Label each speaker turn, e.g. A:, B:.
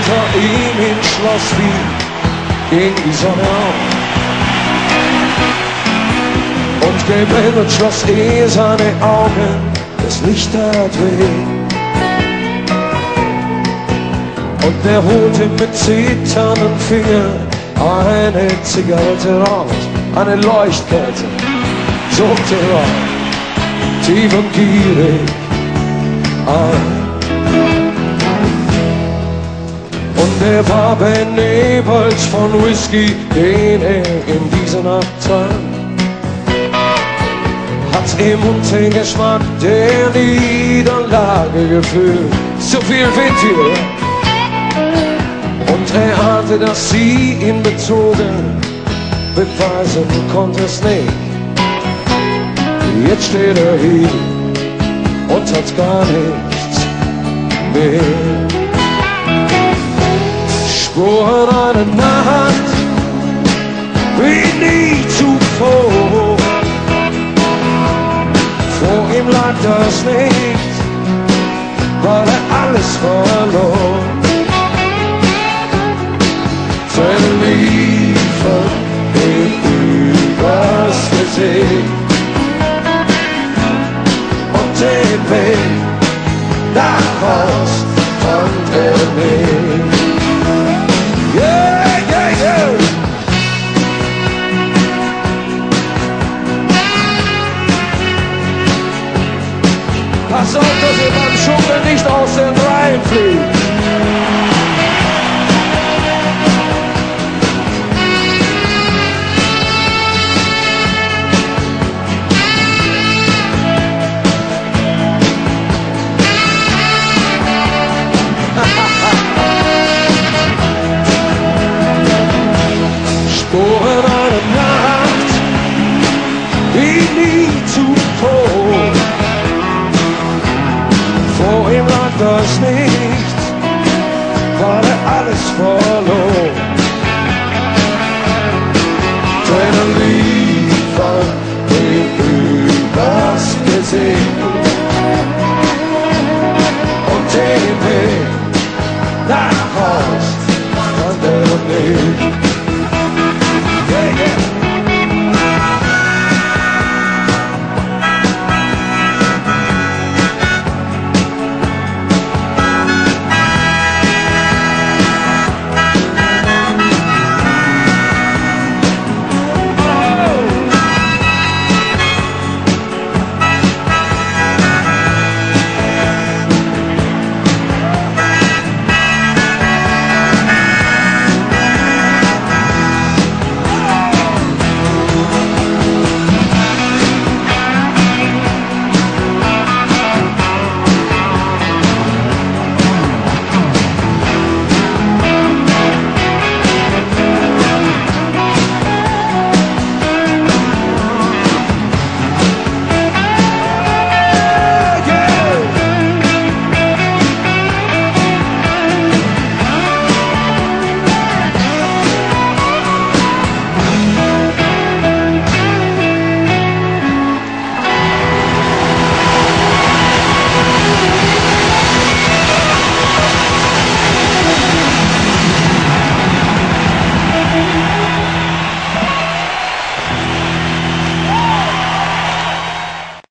A: Unter ihm in Schloss Wien ging die Sonne auf. Und geblendet schloss seine Augen, das Licht tat weh. Und er holte mit zitternden Fingern eine Zigarette raus, eine Leuchtkerze, suchte er tief und gierig ein. Und er war benebelt von Whisky, den er in dieser Nacht trank. Hat im Mund den Geschmack der Niederlage gefühlt. Zu viel Wind hier. Und er ahnte, dass sie ihn betrogen, beweisen konnte es nicht. Jetzt steht er hier und hat gar nichts mehr. Spuren einer Nacht wie nie zuvor. Vor ihm lag das nicht, weil er alles verlor. Verliefert ihn übers Gesicht und den Weg nach Haus fand er nicht. Yeah, yeah, yeah. Pass auf, dass ihr beim Dschungel nicht aus den Reihen fliegt. Spuren einer Nacht wie nie zuvor. Vor ihm lag das nicht.